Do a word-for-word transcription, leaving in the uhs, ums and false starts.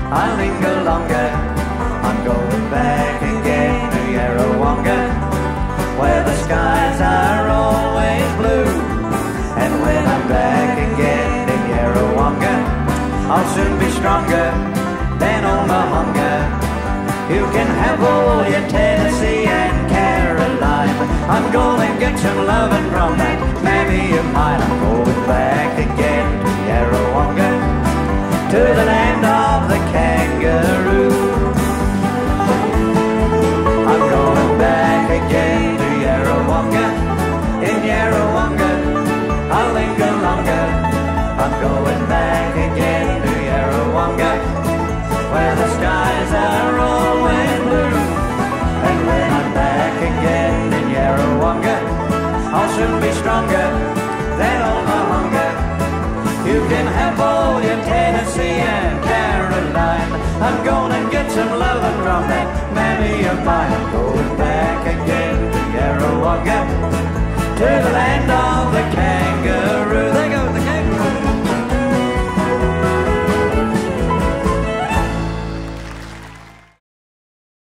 I linger longer. I'm going back again to Yarrawonga, where the skies are always blue. And when I'm back again in Yarrawonga, I'll soon be stronger than all my hunger. You can have all your Tennessee and Caroline. I'm gonna get some lovin' from that mammy of mine. I'm going back again to Yarrawonga, to the land of the kangaroo. I'm going back again to Yarrawonga. In Yarrawonga, I'll linger longer. I'm going back again to Yarrawonga, where the skies are always blue. And when I'm back again in Yarrawonga, I'll soon be stronger than all my hunger. You can have all your Tennessee and Caroline. I'm gonna get some lovin' from that mammy of mine. I'm going back again to Yarrawonga,